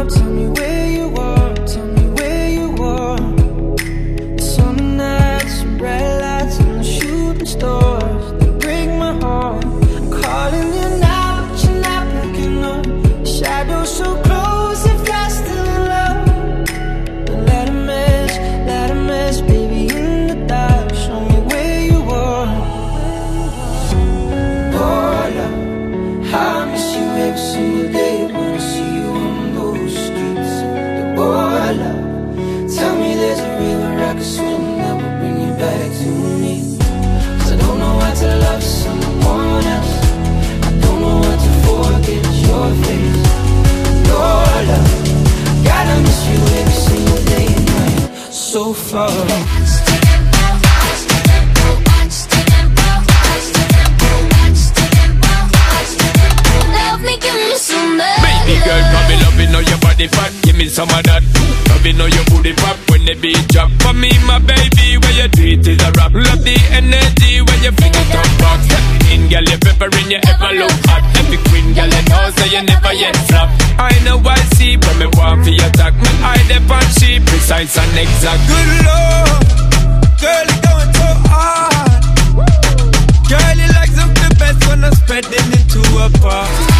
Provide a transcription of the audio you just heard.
are, tell me where you are, tell me where you are. The summer nights, some bright lights, and the shooting stars, they break my heart. I'm calling you now, but you're not picking up. The shadows so close, if you're still in love. But let a mess, baby, in the dark. Show me where you are. Oh, love, how I miss you every single day when I see you on those streets. Oh, love, tell me there's a river I can swim that will bring you back to me. 'Cause I don't know how to love someone else. I don't know how to forget your face. Oh, love, gotta miss you every single day and night. So far. Baby girl, come me love, you know your body fat. Give me some of that. Love, you know your booty pop when the beat drop. For me, my baby, where you treat is a rap. Love the energy when you fling it up back. In girl, you peppering, you ever look hot. Every queen girl, you know, so you never yet flop. I know I see, but me want for your attack. Me eye dep on she, precise and exact. Good Lord, girl, you're going so hard. Girl, you like something best when I'm spreading it to a bar.